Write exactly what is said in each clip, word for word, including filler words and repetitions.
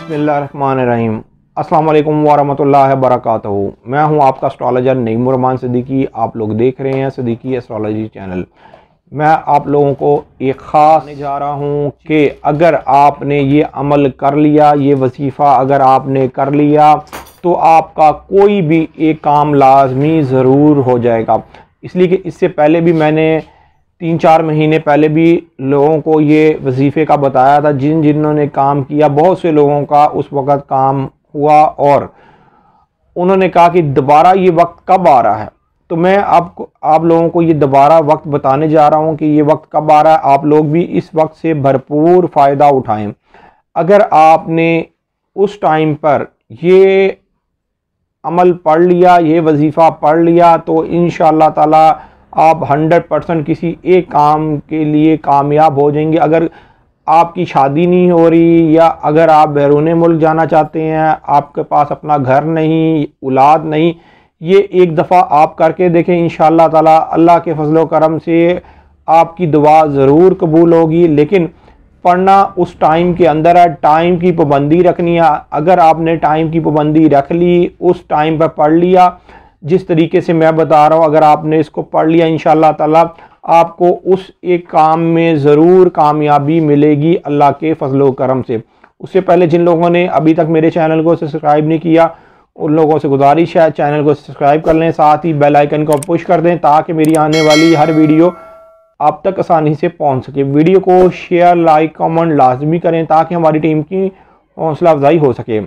बिस्मिल्लाहिर्रहमानिर्रहीम। अस्सलाम वालेकुम वरहमतुल्लाहि वबरकातुहू। मैं हूं आपका एस्ट्रोलॉजर नईमुर सिद्दीकी। आप लोग देख रहे हैं सिद्दीकी एस्ट्रोलॉजी चैनल। मैं आप लोगों को एक ख़ास जा रहा हूं कि अगर आपने ये अमल कर लिया, ये वजीफ़ा अगर आपने कर लिया तो आपका कोई भी एक काम लाजमी ज़रूर हो जाएगा। इसलिए कि इससे पहले भी मैंने तीन चार महीने पहले भी लोगों को ये वजीफ़े का बताया था। जिन जिन्होंने काम किया, बहुत से लोगों का उस वक़्त काम हुआ और उन्होंने कहा कि दोबारा ये वक्त कब आ रहा है। तो मैं आपको आप लोगों को ये दोबारा वक्त बताने जा रहा हूँ कि ये वक्त कब आ रहा है। आप लोग भी इस वक्त से भरपूर फ़ायदा उठाएं। अगर आपने उस टाइम पर ये अमल पढ़ लिया, ये वजीफ़ा पढ़ लिया, तो इंशाअल्लाह ताला आप हंड्रेड परसेंट किसी एक काम के लिए कामयाब हो जाएंगे। अगर आपकी शादी नहीं हो रही या अगर आप बैरून मुल्क जाना चाहते हैं, आपके पास अपना घर नहीं, औलाद नहीं, ये एक दफ़ा आप करके देखें। इंशाअल्लाह ताला अल्लाह के फजलो करम से आपकी दुआ ज़रूर कबूल होगी। लेकिन पढ़ना उस टाइम के अंदर है, टाइम की पाबंदी रखनी है। अगर आपने टाइम की पाबंदी रख ली, उस टाइम पर पढ़ लिया जिस तरीके से मैं बता रहा हूँ, अगर आपने इसको पढ़ लिया इंशाअल्लाह ताला आपको उस एक काम में ज़रूर कामयाबी मिलेगी अल्लाह के फजलो करम से। उससे पहले जिन लोगों ने अभी तक मेरे चैनल को सब्सक्राइब नहीं किया, उन लोगों से गुजारिश है चैनल को सब्सक्राइब कर लें, साथ ही बेल आइकन को पुश कर दें ताकि मेरी आने वाली हर वीडियो आप तक आसानी से पहुंच सके। वीडियो को शेयर, लाइक, कमेंट लाजमी करें ताकि हमारी टीम की हौसला अफजाई हो सके।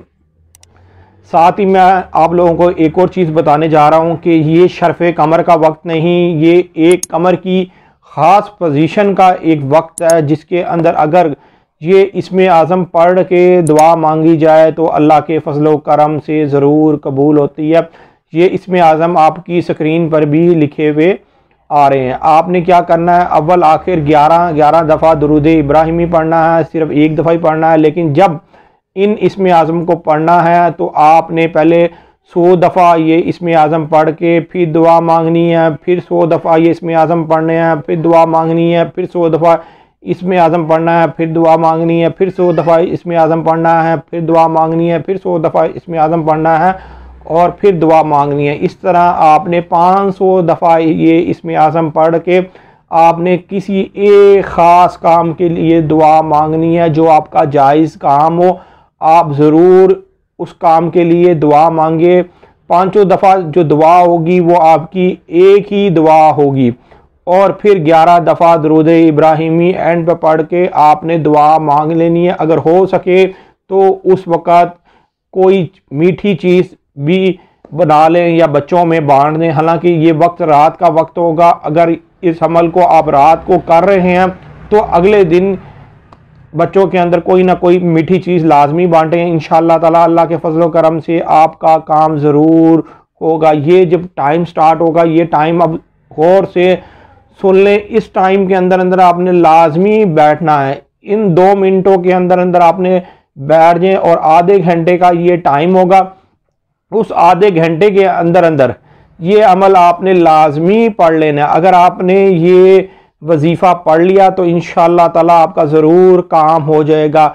साथ ही मैं आप लोगों को एक और चीज़ बताने जा रहा हूं कि ये शर्फ़े कमर का वक्त नहीं, ये एक कमर की ख़ास पोजीशन का एक वक्त है जिसके अंदर अगर ये इसमें आज़म पढ़ के दुआ मांगी जाए तो अल्लाह के फजलो करम से ज़रूर कबूल होती है। ये इसमें आज़म आपकी स्क्रीन पर भी लिखे हुए आ रहे हैं। आपने क्या करना है, अव्वल आखिर ग्यारह ग्यारह दफ़ा दुरूद इब्राहिमी पढ़ना है, सिर्फ एक दफ़ा ही पढ़ना है। लेकिन जब इन इसमें आज़म को पढ़ना है तो आपने पहले सौ दफ़ा ये इसमें आज़म पढ़ के फिर दुआ मांगनी है, फिर सौ दफ़ा ये इसमें आज़म पढ़ने हैं, फिर दुआ मांगनी है, फिर सौ दफ़ा इसमें आज़म पढ़ना है, फिर दुआ मांगनी है, फिर सौ दफ़ा इसमें आज़म पढ़ना है, फिर दुआ मांगनी है, फिर सौ दफ़ा इसमें आज़म पढ़ना है और फिर दुआ मांगनी है। इस तरह आपने पाँच सौ दफ़ा ये इसमें आज़म पढ़ के आपने किसी एक ख़ास काम के लिए दुआ मांगनी है जो आपका जायज़ काम हो। आप ज़रूर उस काम के लिए दुआ मांगे। पाँचों दफ़ा जो दुआ होगी वो आपकी एक ही दुआ होगी और फिर ग्यारह दफ़ा दुरूद इब्राहिमी एंड पर पढ़ के आपने दुआ मांग लेनी है। अगर हो सके तो उस वक़्त कोई मीठी चीज़ भी बना लें या बच्चों में बांट दें। हालांकि ये वक्त रात का वक्त होगा। अगर इस अमल को आप रात को कर रहे हैं तो अगले दिन बच्चों के अंदर कोई ना कोई मीठी चीज़ लाजमी बांटें। इंशाअल्लाह ताला अल्लाह के फजलो करम से आपका काम ज़रूर होगा। ये जब टाइम स्टार्ट होगा, ये टाइम अब गौर से सुन लें। इस टाइम के अंदर अंदर आपने लाजमी बैठना है। इन दो मिनटों के अंदर अंदर आपने बैठ जाएं और आधे घंटे का ये टाइम होगा। उस आधे घंटे के अंदर अंदर ये अमल आपने लाजमी पढ़ लेना है। अगर आपने ये वजीफ़ा पढ़ लिया तो इंशाअल्लाह ताला आपका ज़रूर काम हो जाएगा।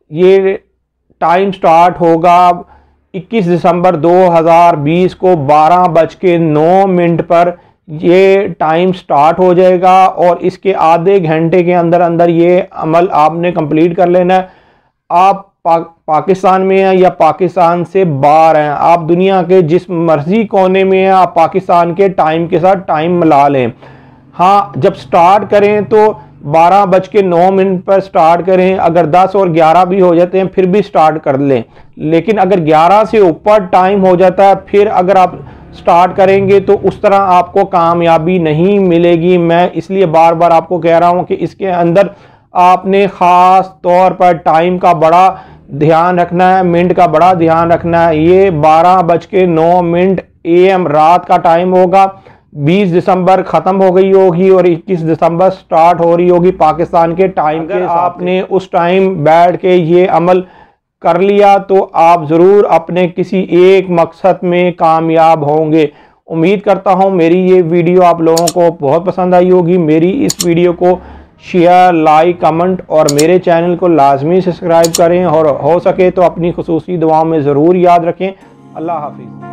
ये टाइम स्टार्ट होगा इक्कीस दिसंबर दो हज़ार बीस को बारह बज के नौ मिनट पर ये टाइम स्टार्ट हो जाएगा और इसके आधे घंटे के अंदर अंदर ये अमल आपने कंप्लीट कर लेना है। आप पा, पाकिस्तान में हैं या पाकिस्तान से बाहर हैं, आप दुनिया के जिस मर्जी कोने में हैं, आप पाकिस्तान के टाइम के साथ टाइम मिला लें। हाँ, जब स्टार्ट करें तो बारह बज के नौ मिनट पर स्टार्ट करें। अगर दस और ग्यारह भी हो जाते हैं फिर भी स्टार्ट कर लें। लेकिन अगर ग्यारह से ऊपर टाइम हो जाता है फिर अगर आप स्टार्ट करेंगे तो उस तरह आपको कामयाबी नहीं मिलेगी। मैं इसलिए बार बार आपको कह रहा हूँ कि इसके अंदर आपने ख़ास तौर पर टाइम का बड़ा ध्यान रखना है, मिनट का बड़ा ध्यान रखना है। ये बारह बज के नौ मिनट ए एम रात का टाइम होगा। बीस दिसंबर ख़त्म हो गई होगी और इक्कीस दिसंबर स्टार्ट हो रही होगी पाकिस्तान के टाइम के। आपने उस टाइम बैठ के ये अमल कर लिया तो आप ज़रूर अपने किसी एक मकसद में कामयाब होंगे। उम्मीद करता हूँ मेरी ये वीडियो आप लोगों को बहुत पसंद आई होगी। मेरी इस वीडियो को शेयर, लाइक, कमेंट और मेरे चैनल को लाजमी सब्सक्राइब करें और हो सके तो अपनी खुसूसी दुआओं में ज़रूर याद रखें। अल्लाह हाफिज़।